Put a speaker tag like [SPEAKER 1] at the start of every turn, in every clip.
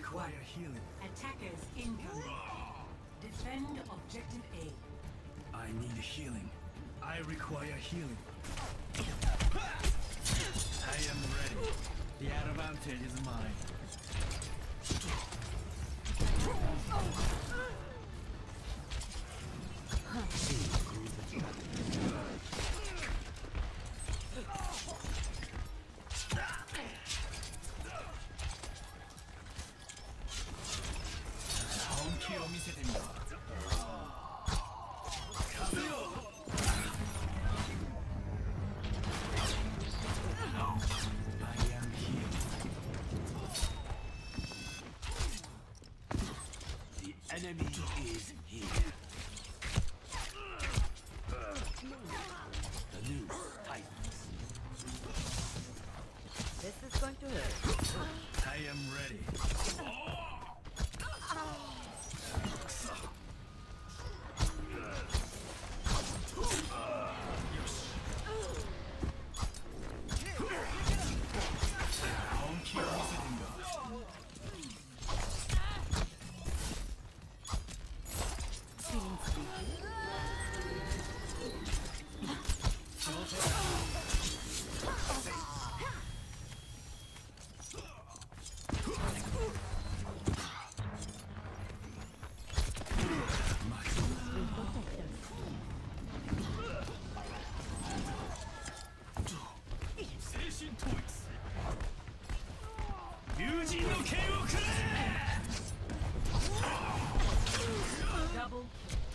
[SPEAKER 1] require healing.
[SPEAKER 2] Attackers incoming. Defend objective A.
[SPEAKER 1] I need healing. I require healing. I am ready. The advantage is mine.
[SPEAKER 3] Enemy is here. The noose tightens.
[SPEAKER 4] This is going to hurt.
[SPEAKER 1] I am ready.
[SPEAKER 2] Double.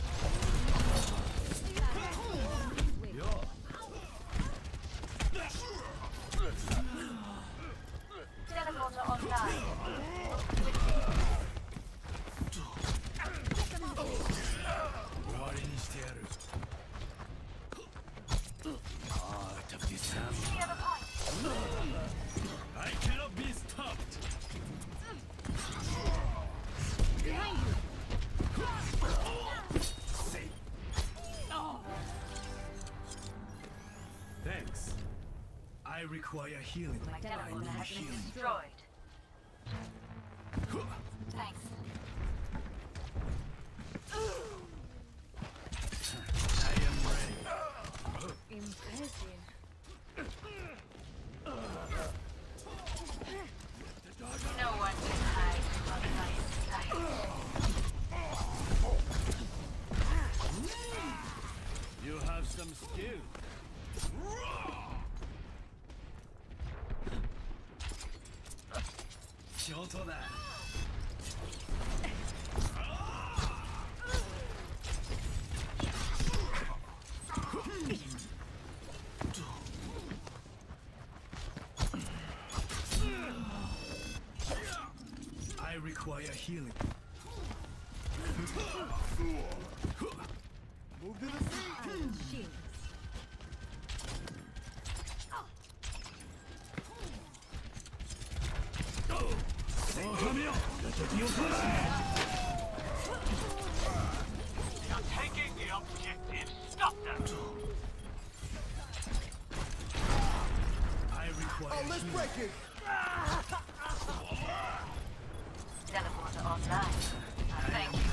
[SPEAKER 5] Teleporter online.
[SPEAKER 3] Art of disarm.
[SPEAKER 5] Clear the point.
[SPEAKER 1] I cannot be stopped.
[SPEAKER 4] Behind you.
[SPEAKER 1] Thanks. I require healing.
[SPEAKER 5] My
[SPEAKER 1] I
[SPEAKER 5] teleporter
[SPEAKER 1] need
[SPEAKER 5] has been
[SPEAKER 1] healing.
[SPEAKER 5] destroyed. Thanks.
[SPEAKER 1] I am ready.
[SPEAKER 4] Impressive.
[SPEAKER 5] No one can hide from my sight.
[SPEAKER 3] You have some skill.
[SPEAKER 1] I require healing.
[SPEAKER 3] Move to the scene.
[SPEAKER 4] Shields.
[SPEAKER 3] You're taking the objective. Stop them.
[SPEAKER 1] I require healing.
[SPEAKER 3] break it.
[SPEAKER 5] Teleporter online. Thank you.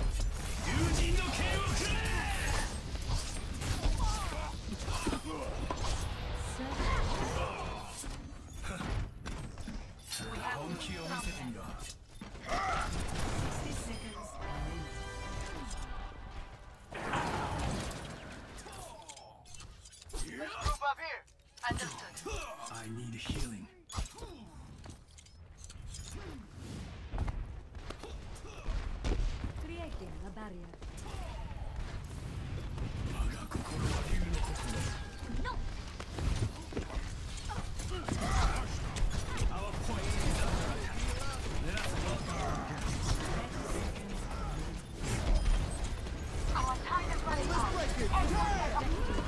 [SPEAKER 3] Group up here.
[SPEAKER 5] Understood.
[SPEAKER 1] I need healing.
[SPEAKER 4] Creating a barrier. No!
[SPEAKER 1] Our point is under attack. Let us welcome.
[SPEAKER 5] Our time is running out.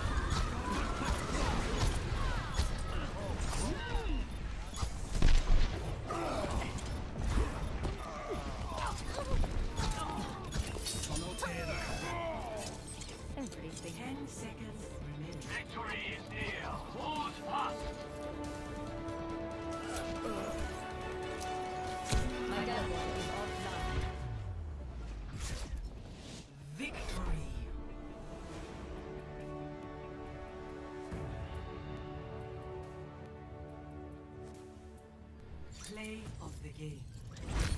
[SPEAKER 4] Everything.
[SPEAKER 2] 10 seconds remaining.
[SPEAKER 3] Victory is near. Hold fast.
[SPEAKER 4] My God.
[SPEAKER 2] Play of the game.